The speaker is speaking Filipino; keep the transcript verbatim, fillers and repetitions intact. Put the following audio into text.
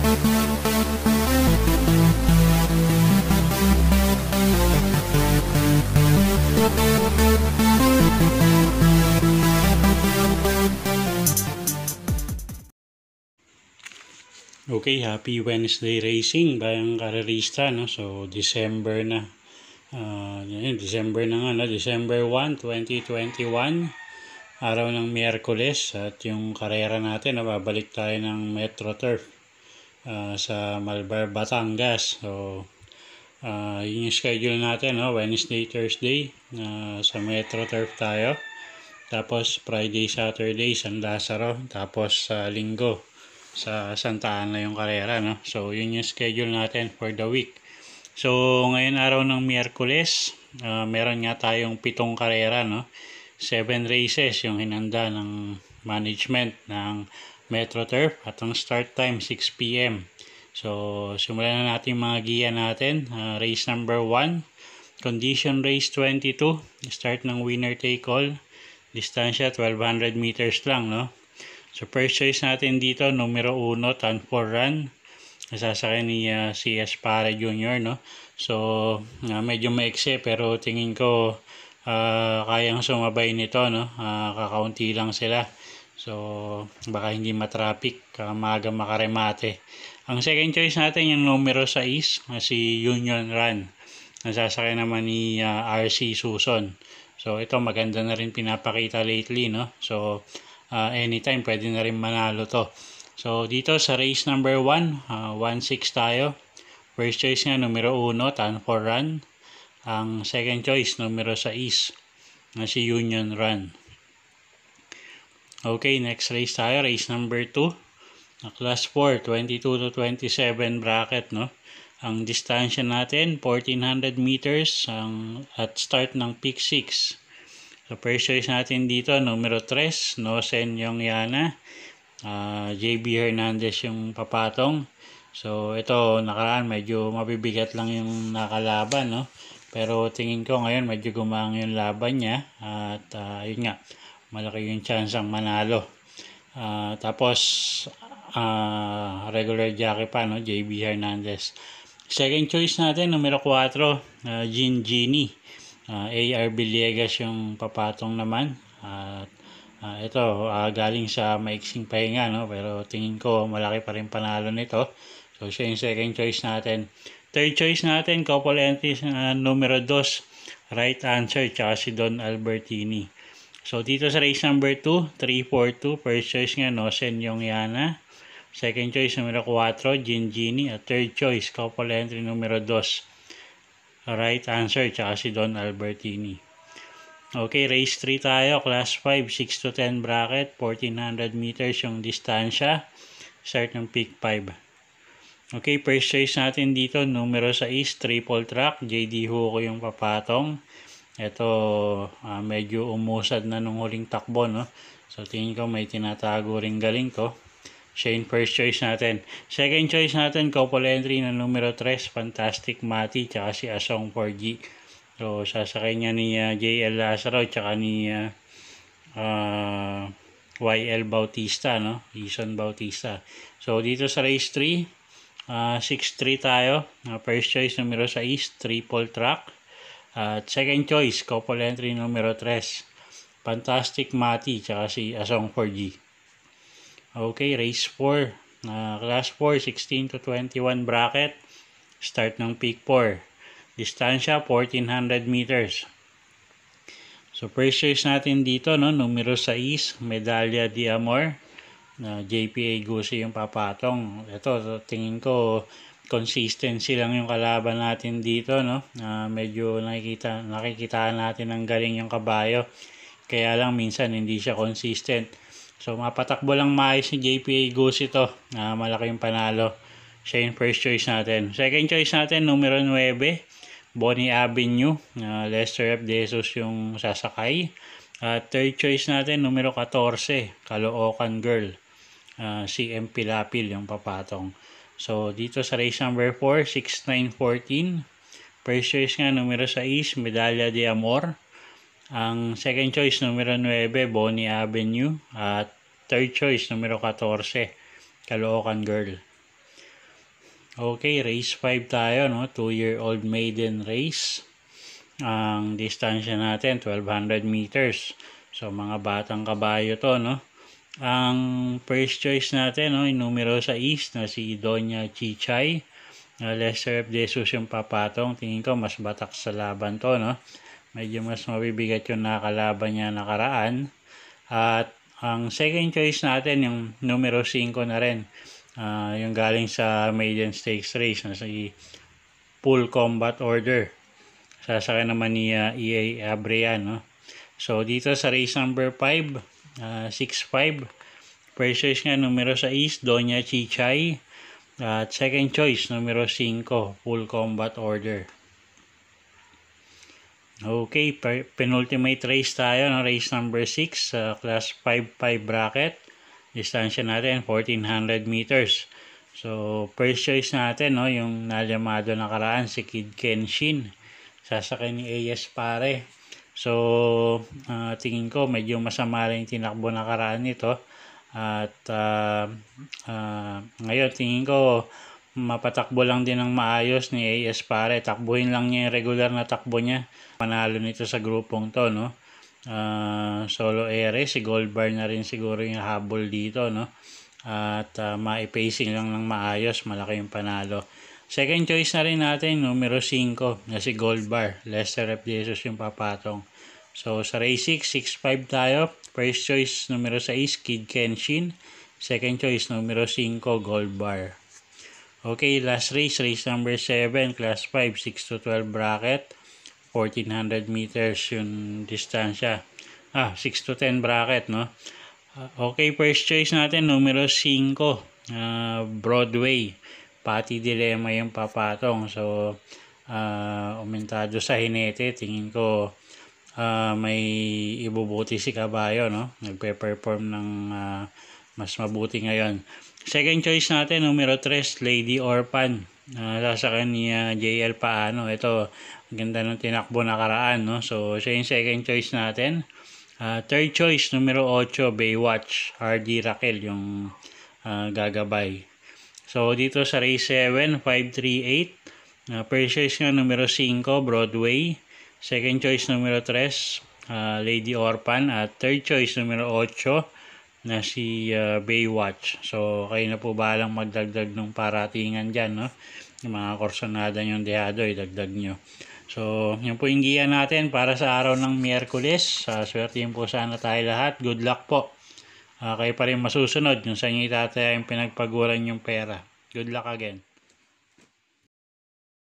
Okay, happy Wednesday racing bayang karerista, no? So December na. Uh, yun, December na nga, no? December first, twenty twenty-one. Araw ng Miyerkules at yung karera natin, no? Babalik tayo ng Metro Turf uh, sa Malbar, Batangas. So uh, yun yung schedule natin, no? Wednesday, Thursday uh, sa Metro Turf tayo. Tapos Friday, Saturday, San Lazaro. Tapos sa uh, Linggo sa Santa Ana yung karera, no? So yun yung schedule natin for the week. So ngayon araw ng Miyerkules, uh, meron nga tayong pitong karera, no? Seven races yung hinanda ng management ng Metro Turf at ang start time six p m So simulan na natin mga giya natin. Uh, race number one, condition race twenty-two, start ng winner take all, distansya twelve hundred meters lang, no? So first choice natin dito, numero uno, Tan for Run. Nasasakay ni uh, C S Pare Junior, no? So uh, medyo maiksi pero tingin ko uh, kayang sumabay nito, no? Uh, kakaunti lang sila. So baka hindi matraffic, uh, maaga makaremate. Ang second choice natin yung numero six, uh, si Union Run. Nasasakay naman ni uh, R C Suson. So ito maganda na rin pinapakita lately, no? So Uh, anytime pwede na rin manalo to. So dito sa race number one, uh, one six tayo. First choice nga numero uno, Tan for Run. Ang second choice numero six na si Union Run. Okay, next race tayo, race number two. Uh, class four, twenty-two to twenty-seven bracket, no? Ang distansya natin fourteen hundred meters ang at start ng peak six. So first choice natin dito, numero three, Nosen yung Yana. Uh, J B Hernandez yung papatong. So ito, nakaraan medyo mabibigat lang yung nakalaban, no? Pero tingin ko ngayon medyo gumang yung laban niya. At uh, yun nga, malaki yung chance ang manalo. Uh, tapos, uh, regular jockey pa, no? J B Hernandez. Second choice natin, numero four, uh, Gin Genie. Uh, A R Villegas yung papatong naman. At uh, uh, ito uh, galing sa maiksing pahinga, no? Pero tingin ko malaki pa rin panalo nito. So siya yung second choice natin. Third choice natin, couple entries uh, numero two, Right Answer, tsaka si Don Albertini. So dito sa race number two, three four two, first choice nga Nosen yung Yana. Second choice numero four, Gin Genie. At third choice, couple entry numero two, Right Answer, tsaka si Don Albertini. Okay, race three tayo, class five, six to ten bracket, fourteen hundred meters yung distansya, start ng peak five. Okay, first choice natin dito, numero six, triple track, J D Hugo yung papatong. Ito, uh, medyo umusad na nung huling takbo, no? So tingin ko may tinatago ring galing to. Siya yung first choice natin. Second choice natin, couple entry na numero three, Fantastic Mati, tsaka si Asong four G. So, sasakay niya ni uh, J L Lazaro, tsaka ni uh, uh, Y L Bautista, no? Ison Bautista. So, dito sa race three, uh, six three tayo. Uh, first choice, numero six, triple track. At uh, second choice, couple entry numero three, Fantastic Mati, tsaka si Asong four G. Okay, race four. Uh, class four, sixteen to twenty-one bracket. Start ng peak four. Distansya, fourteen hundred meters. So, first choice natin dito, no? Numero six, Medalla de Amor. Uh, J P A Gusi yung papatong. Ito, tingin ko, consistency lang yung kalaban natin dito, no? Uh, medyo nakikita, nakikita natin ang galing yung kabayo. Kaya lang, minsan, hindi siya consistent. So, mapatakbo lang maayos ni J P A Goose ito. Uh, malaki yung panalo. Siya yung first choice natin. Second choice natin, numero nine, Bonnie Avenue. Uh, Lester F. Desos yung sasakay. Uh, third choice natin, numero fourteen, Caloocan Girl. Uh, si M. Pilapil yung papatong. So, dito sa race number four, six nine fourteen. First choice nga, numero six, Medalla de Amor. Ang second choice, numero nine, Bonnie Avenue. At third choice, numero fourteen, Caloocan Girl. Okay, race five tayo, no? two year old maiden race. Ang distansya natin, twelve hundred meters. So, mga batang kabayo to, no? Ang first choice natin, no? Yung numero sa east na si Doña Chichay. Uh, Lester F. Jesus yung papatong. Tingin ko, mas batak sa laban to, no? Medyo mas mabibigat yung nakalaban niya nakaraan. At ang second choice natin, yung numero five na rin. Uh, yung galing sa maiden stakes race na si Full Combat Order. Sasakay naman ni uh, E A Abrian, no? So, dito sa race number five, uh, six five. First choice nga, numero six, Doña Chichay. At uh, second choice, numero five, Full Combat Order. Okay, penultimate race tayo, no? Race number six, uh, class five five bracket. Distansya natin, fourteen hundred meters. So, first choice natin, no? Yung nalyamado nakaraan, si Kid Kenshin. Sasakay ni A S Pare. So, uh, tingin ko medyo masama rin tinakbo nakaraan nito. At uh, uh, ngayon tingin ko mapatakbo lang din ng maayos ni A S Pare. Takbuhin lang niya yung regular na takbo niya. Panalo nito sa grupong to, no? Uh, solo ere, si Gold Bar na rin siguro yung habol dito, no? At uh, ma-pacing lang ng maayos, malaki yung panalo. Second choice na rin natin, numero five na si Gold Bar. Lester F. Jesus yung papatong. So, sa race six, six five tayo. First choice, numero six, Kid Kenshin. Second choice, numero five, Gold Bar. Okay, last race, race number seven, class five, six to twelve bracket. fourteen hundred meters yung distansya. Ah, six to ten bracket, no? Uh, okay, first choice natin, numero five, uh, Broadway. Pati Dilemma yung papatong. So, uh, umentado sa hinete. Tingin ko uh, may ibubuti si Kabayo, no? Nagpe-perform ng uh, mas mabuti ngayon. Second choice natin, numero three, Lady Orphan. Uh, sasakan ni uh, J L Paano. Ito, ganda ng tinakbo nakaraan, no? So, siya yung second choice natin. Uh, third choice, numero eight, Baywatch. R D Raquel yung uh, gagabay. So, dito sa race seven, five three eight. Uh, first choice nga, numero five, Broadway. Second choice, numero three, uh, Lady Orphan. At third choice, numero eight, na si uh, Baywatch. So, kayo na po balang magdagdag ng paratingan dyan, no? Yung mga korsonada yung dehado, idagdag nyo. So, yun po yung giya natin para sa araw ng Miyerkules. Uh, swerte yun po sana tayo lahat. Good luck po. Uh, kayo pa rin masusunod kung sa inyo itataya yung pinagpaguran yung pera. Good luck again.